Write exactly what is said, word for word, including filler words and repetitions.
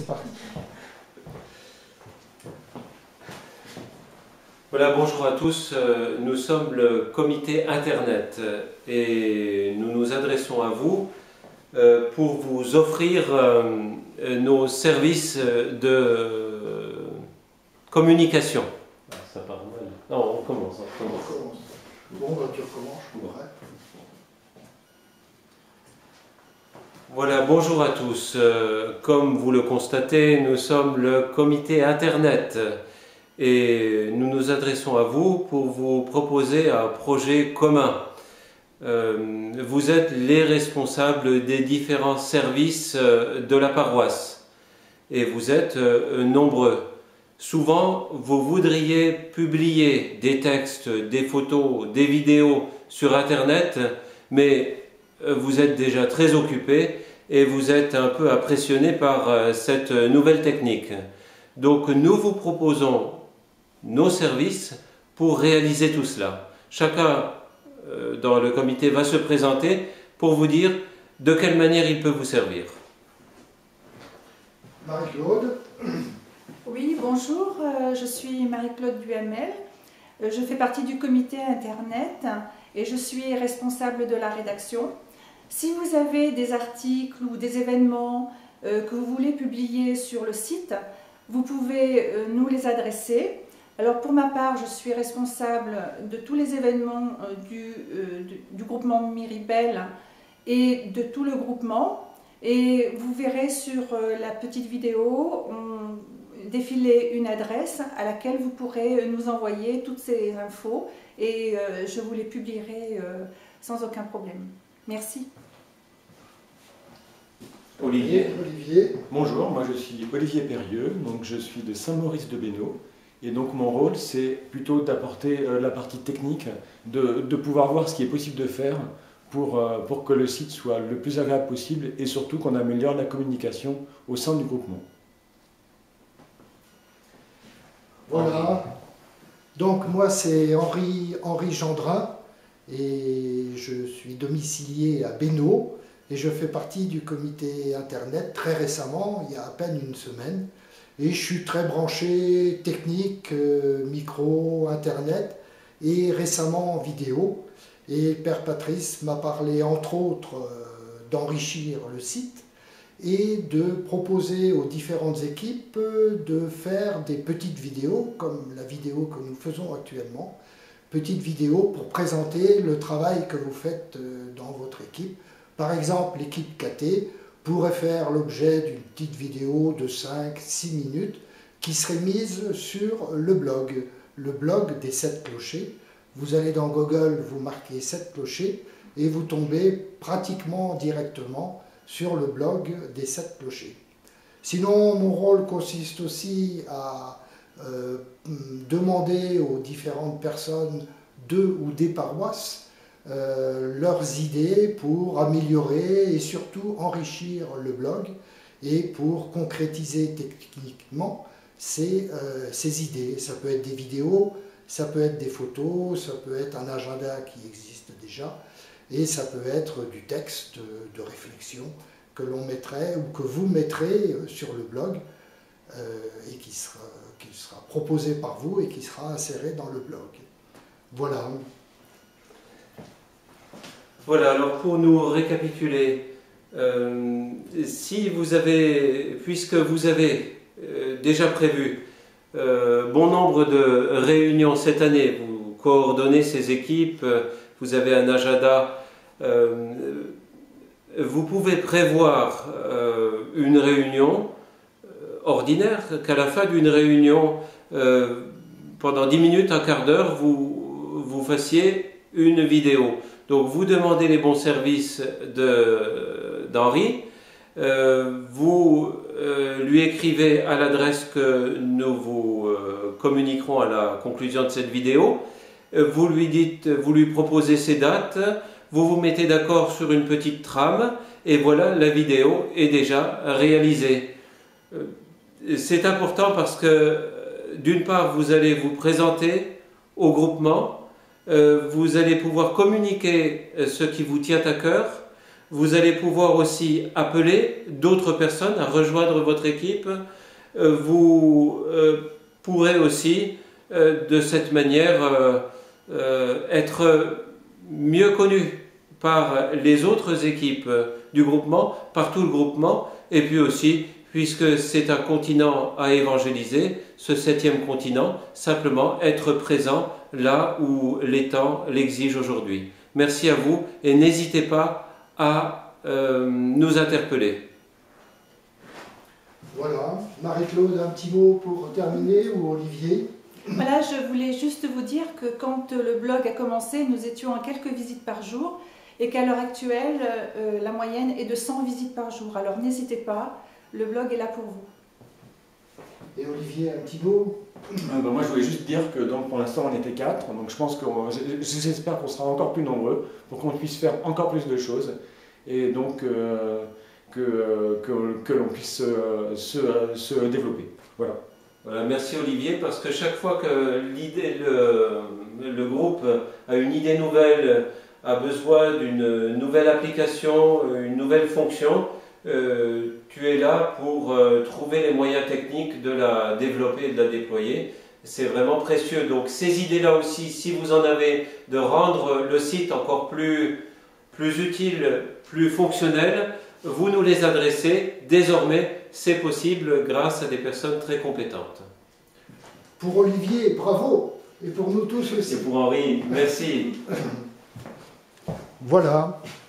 C'est parti. Voilà, bonjour à tous. Nous sommes le comité Internet et nous nous adressons à vous pour vous offrir nos services de communication. Ah, ça part mal. Non, on commence. On commence. On commence. Bon, bah, tu recommences, je pourrais. Voilà, bonjour à tous. Comme vous le constatez, nous sommes le comité Internet et nous nous adressons à vous pour vous proposer un projet commun. Euh, vous êtes les responsables des différents services de la paroisse et vous êtes euh, nombreux. Souvent, vous voudriez publier des textes, des photos, des vidéos sur Internet, mais vous êtes déjà très occupés et vous êtes un peu impressionnés par cette nouvelle technique. Donc nous vous proposons nos services pour réaliser tout cela. Chacun euh, dans le comité va se présenter pour vous dire de quelle manière il peut vous servir. Marie-Claude. Oui, bonjour, euh, je suis Marie-Claude Duhamel. Euh, je fais partie du comité Internet et je suis responsable de la rédaction. Si vous avez des articles ou des événements euh, que vous voulez publier sur le site, vous pouvez euh, nous les adresser. Alors pour ma part, je suis responsable de tous les événements euh, du, euh, du, du groupement Miribel et de tout le groupement. Et vous verrez sur euh, la petite vidéo, on défiler une adresse à laquelle vous pourrez nous envoyer toutes ces infos et euh, je vous les publierai euh, sans aucun problème. Merci. Olivier. Olivier. Bonjour, moi je suis Olivier Périeux, donc je suis de Saint-Maurice-de-Bénaud et donc mon rôle c'est plutôt d'apporter euh, la partie technique, de, de pouvoir voir ce qui est possible de faire pour, euh, pour que le site soit le plus agréable possible et surtout qu'on améliore la communication au sein du groupement. Voilà. Donc moi c'est Henri, Henri Gendrin et je suis domicilié à Bénaud et je fais partie du comité Internet très récemment, il y a à peine une semaine. Et je suis très branché technique, euh, micro, Internet et récemment vidéo. Et Père Patrice m'a parlé entre autres euh, d'enrichir le site et de proposer aux différentes équipes de faire des petites vidéos, comme la vidéo que nous faisons actuellement, petites vidéos pour présenter le travail que vous faites dans votre équipe. Par exemple, l'équipe K T pourrait faire l'objet d'une petite vidéo de cinq à six minutes qui serait mise sur le blog, le blog des sept clochers. Vous allez dans Google, vous marquez sept clochers et vous tombez pratiquement directement sur le blog des sept clochers. Sinon, mon rôle consiste aussi à euh, demander aux différentes personnes de ou des paroisses euh, leurs idées pour améliorer et surtout enrichir le blog et pour concrétiser techniquement ces, euh, ces idées. Ça peut être des vidéos, ça peut être des photos, ça peut être un agenda qui existe déjà. Et ça peut être du texte de réflexion que l'on mettrait ou que vous mettrez sur le blog euh, et qui sera, qui sera proposé par vous et qui sera inséré dans le blog. Voilà. Voilà, alors pour nous récapituler, euh, si vous avez, puisque vous avez euh, déjà prévu euh, bon nombre de réunions cette année, vous coordonnez ces équipes, vous avez un agenda. Euh, vous pouvez prévoir euh, une réunion euh, ordinaire, qu'à la fin d'une réunion, euh, pendant dix minutes, un quart d'heure, vous, vous fassiez une vidéo. Donc vous demandez les bons services d'Henri, euh, vous euh, lui écrivez à l'adresse que nous vous euh, communiquerons à la conclusion de cette vidéo. Vous lui dites, vous lui proposez ses dates, vous vous mettez d'accord sur une petite trame et voilà, la vidéo est déjà réalisée. C'est important parce que d'une part, vous allez vous présenter au groupement, vous allez pouvoir communiquer ce qui vous tient à cœur, Vous allez pouvoir aussi appeler d'autres personnes à rejoindre votre équipe. Euh, vous euh, pourrez aussi, euh, de cette manière, euh, euh, être mieux connu par les autres équipes du groupement, par tout le groupement, et puis aussi, puisque c'est un continent à évangéliser, ce septième continent, simplement être présent là où les temps l'exigent aujourd'hui. Merci à vous et n'hésitez pas à euh, nous interpeller. Voilà. Marie-Claude, un petit mot pour terminer, ou Olivier? Voilà, je voulais juste vous dire que quand le blog a commencé, nous étions à quelques visites par jour et qu'à l'heure actuelle, euh, la moyenne est de cent visites par jour. Alors n'hésitez pas, le blog est là pour vous. Et Olivier, un petit mot? Euh, ben moi, je voulais juste dire que donc, pour l'instant, on était quatre. Donc, je pense que j'espère qu'on sera encore plus nombreux pour qu'on puisse faire encore plus de choses. Et donc, euh, que, que, que l'on puisse euh, se, se développer. Voilà. Voilà, merci Olivier, parce que chaque fois que l'idée, le, le groupe a une idée nouvelle, a besoin d'une nouvelle application, une nouvelle fonction, euh, tu es là pour euh, trouver les moyens techniques de la développer et de la déployer. C'est vraiment précieux. Donc ces idées-là aussi, si vous en avez, de rendre le site encore plus, plus utile, plus fonctionnel, vous nous les adressez. Désormais, c'est possible grâce à des personnes très compétentes. Pour Olivier, bravo. Et pour nous tous aussi. Et pour Henri, merci. Voilà.